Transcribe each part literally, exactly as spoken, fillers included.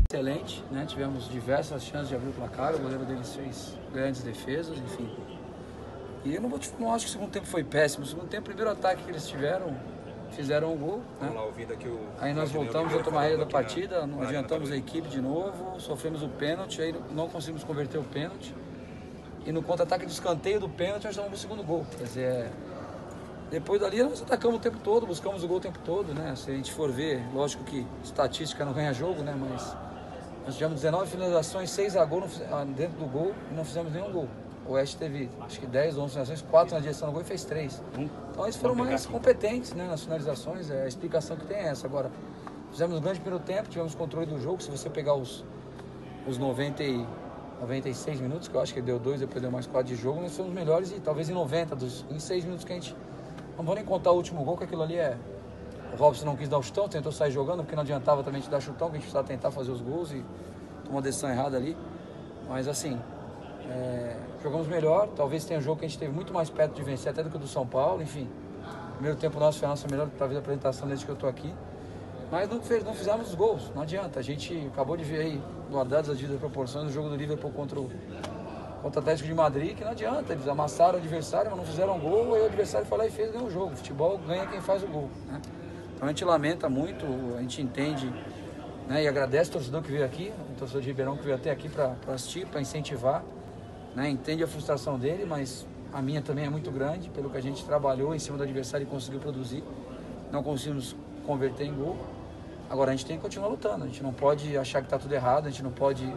excelente, né? Tivemos diversas chances de abrir o placar, o goleiro deles fez grandes defesas, enfim. E eu não, vou, não acho que o segundo tempo foi péssimo. O segundo tempo, o primeiro ataque que eles tiveram, fizeram um gol, né? Aí nós voltamos a tomar a rédea da partida, não adiantamos a equipe de novo, sofremos o pênalti, aí não conseguimos converter o pênalti. E no contra-ataque do escanteio do pênalti, nós tomamos o segundo gol. Quer dizer, depois dali nós atacamos o tempo todo, buscamos o gol o tempo todo, né? Se a gente for ver, lógico que estatística não ganha jogo, né? Mas nós tivemos dezenove finalizações, seis a gol dentro do gol e não fizemos nenhum gol. O Oeste teve, acho que dez ou onze finalizações, quatro na direção do gol e fez três. Então eles foram mais competentes, né, nas finalizações, é, a explicação que tem é essa. Agora, fizemos um grande primeiro tempo, tivemos controle do jogo. Se você pegar os, os noventa e, noventa e seis minutos, que eu acho que deu dois, depois deu mais quatro de jogo, nós fomos melhores e talvez em noventa, dos, em seis minutos que a gente... Não vou nem contar o último gol, que aquilo ali é... O Robson não quis dar o chutão, tentou sair jogando, porque não adiantava também te dar chutão, que a gente precisava tentar fazer os gols e tomou uma decisão errada ali. Mas assim... É, jogamos melhor, talvez tenha um jogo que a gente teve muito mais perto de vencer até do que o do São Paulo, enfim. Primeiro tempo nosso foi a nossa melhor talvez apresentação desde que eu estou aqui. Mas não, fez, não fizemos os gols, não adianta. A gente acabou de ver aí, guardadas as devidas proporções, do jogo do Liverpool contra o, contra o Atlético de Madrid, que não adianta. Eles amassaram o adversário, mas não fizeram gol, aí o adversário foi lá e fez e ganhou o jogo. Futebol ganha quem faz o gol, né? Então a gente lamenta muito, a gente entende, né, e agradece o torcedor que veio aqui, o torcedor de Ribeirão que veio até aqui para assistir, para incentivar. Né, entende a frustração dele, mas a minha também é muito grande, pelo que a gente trabalhou em cima do adversário e conseguiu produzir. Não conseguimos converter em gol. Agora a gente tem que continuar lutando, a gente não pode achar que está tudo errado, a gente não pode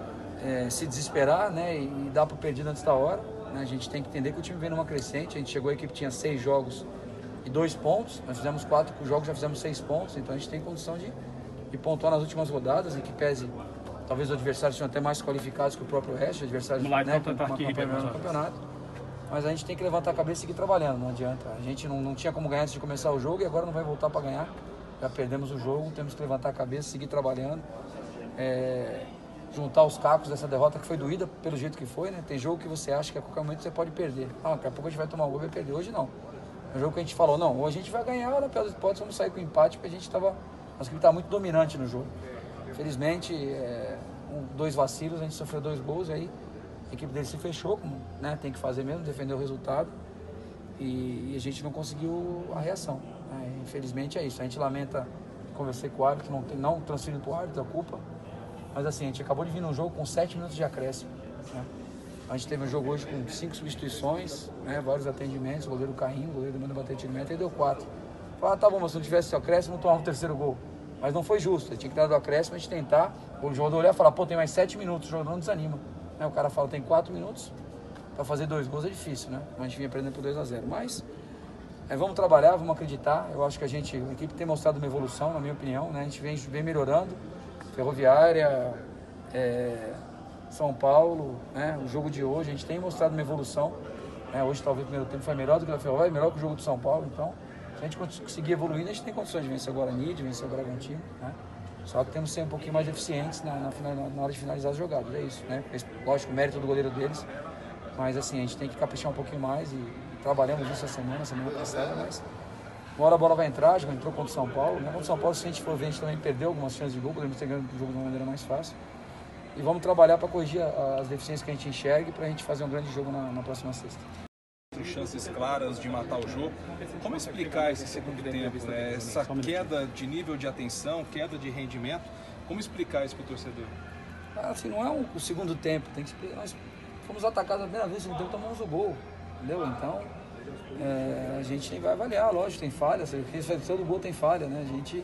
é, se desesperar, né, e, e dar por perdido antes da hora. Né, a gente tem que entender que o time vem numa crescente, a gente chegou, a equipe tinha seis jogos e dois pontos, nós fizemos quatro jogos, já fizemos seis pontos, então a gente tem condição de, de pontuar nas últimas rodadas, em que pese... Talvez os adversários sejam até mais qualificados que o próprio resto, adversários, lá, né, então, com uma campanha no campeonato. Mas a gente tem que levantar a cabeça e seguir trabalhando, não adianta. A gente não, não tinha como ganhar antes de começar o jogo e agora não vai voltar para ganhar. Já perdemos o jogo, temos que levantar a cabeça, seguir trabalhando. É, juntar os cacos dessa derrota que foi doída pelo jeito que foi, né? Tem jogo que você acha que a qualquer momento você pode perder. Ah, daqui a pouco a gente vai tomar um gol e vai perder. Hoje não. É um jogo que a gente falou, não, ou a gente vai ganhar, ou na pior das hipóteses vamos sair com empate, porque a gente estava... Nossa equipe estava muito dominante no jogo. Felizmente... É, com dois vacilos, a gente sofreu dois gols, e aí a equipe dele se fechou, como, né, tem que fazer mesmo, defender o resultado, e, e a gente não conseguiu a reação. Né? Infelizmente é isso, a gente lamenta, conversei com o árbitro, não, tem, não transferindo para o árbitro a culpa, mas assim, a gente acabou de vir num jogo com sete minutos de acréscimo. Né? A gente teve um jogo hoje com cinco substituições, né, vários atendimentos, o goleiro Carrinho, o goleiro manda bater de meta, e deu quatro. Falaram, ah, tá bom, mas se não tivesse o acréscimo, não tomava o terceiro gol. Mas não foi justo, ele tinha que dar do acréscimo, a gente tentar, o jogador olhar e falar, pô, tem mais sete minutos, o jogador não desanima. Né? O cara fala, tem quatro minutos, para fazer dois gols é difícil, né? A gente vinha perdendo por dois a zero. Mas é, vamos trabalhar, vamos acreditar. Eu acho que a gente, a equipe tem mostrado uma evolução, na minha opinião, né? A gente vem, vem melhorando. Ferroviária, é, São Paulo, né? O jogo de hoje, a gente tem mostrado uma evolução. Né? Hoje talvez o primeiro tempo foi melhor do que a Ferroviária, melhor que o jogo do São Paulo, então... Se a gente conseguir evoluindo, a gente tem condições de vencer o Guarani, de vencer o Bragantino, né? Só que temos que ser um pouquinho mais eficientes na, na, na hora de finalizar as jogadas, é isso, né? Lógico, o mérito do goleiro deles, mas assim, a gente tem que caprichar um pouquinho mais e, e trabalhamos isso essa semana, semana passada, mas uma hora a bola vai entrar, já entrou contra o São Paulo, né? Contra o São Paulo, se a gente for ver, a gente também perdeu algumas chances de gol, podemos ter ganho o jogo de uma maneira mais fácil. E vamos trabalhar para corrigir as deficiências que a gente enxergue para a gente fazer um grande jogo na, na próxima sexta. Chances claras de matar o jogo. Como explicar esse segundo tempo, né? Essa queda de nível de atenção, queda de rendimento? Como explicar isso para o torcedor? Assim, não é um, o segundo tempo, tem que explicar. Nós fomos atacados a primeira vez, no segundo tempo tomamos o gol, entendeu? Então, é, a gente vai avaliar, lógico, tem falha, todo gol tem falha, né? A gente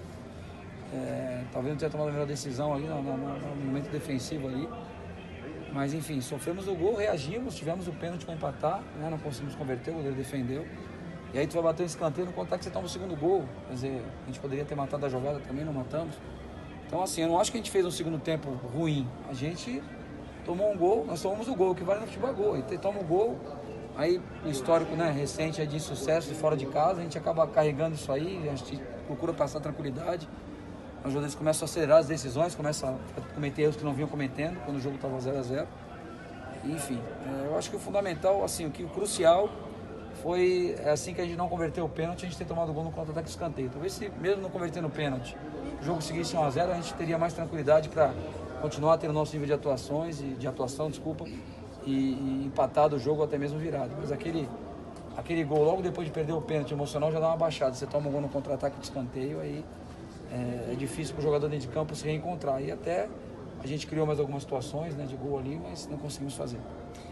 é, talvez não tenha tomado a melhor decisão ali no, no, no momento defensivo ali. Mas enfim, sofremos o gol, reagimos, tivemos o pênalti para empatar, né? Não conseguimos converter, o goleiro defendeu. E aí tu vai bater um escanteio no contato que você toma o segundo gol. Quer dizer, a gente poderia ter matado a jogada também, não matamos. Então assim, eu não acho que a gente fez um segundo tempo ruim. A gente tomou um gol, nós tomamos o gol, o que vale no futebol é gol. Aí toma o gol, aí o histórico, né, recente é de sucesso de fora de casa, a gente acaba carregando isso aí, a gente procura passar tranquilidade. Os jogadores começam a acelerar as decisões, começam a cometer erros que não vinham cometendo quando o jogo estava zero a zero. Enfim, eu acho que o fundamental, assim, o que o crucial foi assim que a gente não converteu o pênalti, a gente ter tomado o gol no contra-ataque de escanteio. Talvez se mesmo não convertendo o pênalti, o jogo seguisse um a zero, a gente teria mais tranquilidade para continuar tendo nosso nível de atuações e de atuação, desculpa, e, e empatado o jogo ou até mesmo virado. Mas aquele, aquele gol logo depois de perder o pênalti emocional já dá uma baixada. Você toma um gol no contra-ataque de escanteio, aí é, é difícil para o jogador dentro de campo se reencontrar. E até a gente criou mais algumas situações, né, de gol ali, mas não conseguimos fazer.